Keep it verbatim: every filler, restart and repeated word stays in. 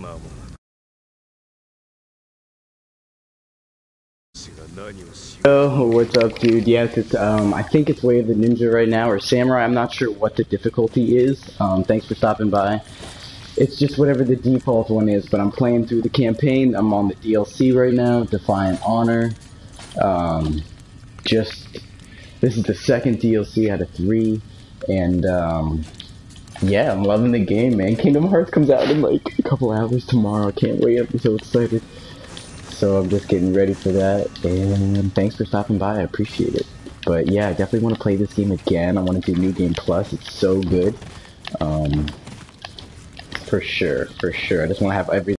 Oh, what's up, dude? Yes, it's um, I think it's Way of the Ninja right now, or Samurai. I'm not sure what the difficulty is. Um, thanks for stopping by. It's just whatever the default one is, but I'm playing through the campaign. I'm on the D L C right now, Defiant Honor. Um, just this is the second D L C out of three, and um, yeah, I'm loving the game, man. Kingdom Hearts comes out in like a couple hours tomorrow. I can't wait. I'm so excited. So I'm just getting ready for that, and thanks for stopping by, I appreciate it. But yeah, I definitely want to play this game again. I want to do New Game Plus, it's so good. Um, for sure, for sure. I just want to have everything.